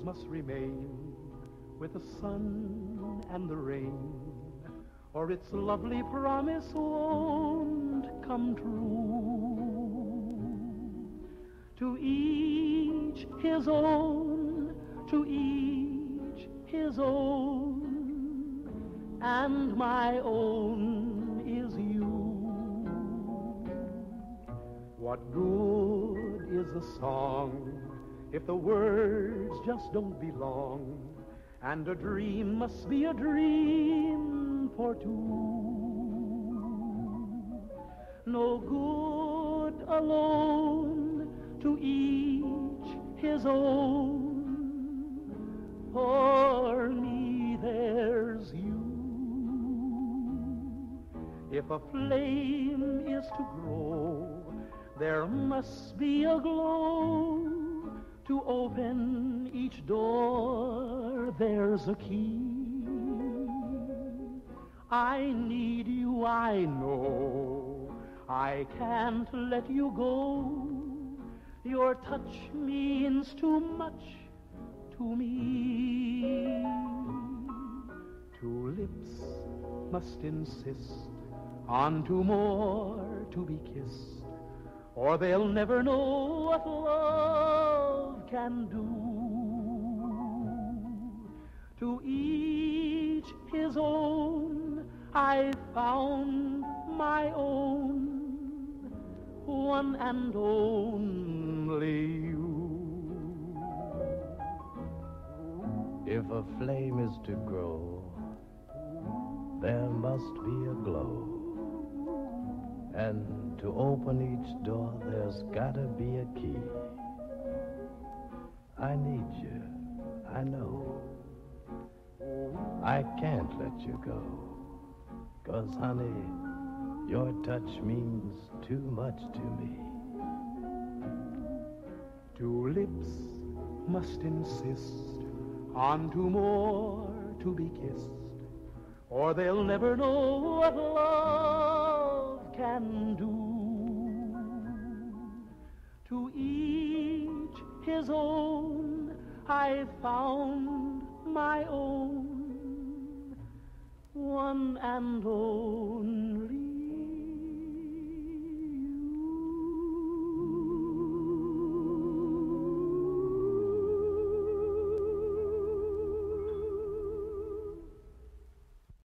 must remain with the sun and the rain, or its lovely promise won't come true. To each his own, to each his own, and my own is you. What good is a song if the words just don't belong? And a dream must be a dream for two. No good alone, to each his own. For me there's you. If a flame is to grow, there must be a glow. To open each door, there's a key. I need you, I know. I can't let you go. Your touch means too much to me. Two lips must insist on two more to be kissed, or they'll never know what love can do. To each his own, I found my own, one and only you. If a flame is to grow, there must be a glow. And to open each door, there's gotta be a key. I need you, I know. I can't let you go. 'Cause honey, your touch means too much to me. Two lips must insist on two more to be kissed, or they'll never know what love can do. To each his own, I found my own, one and only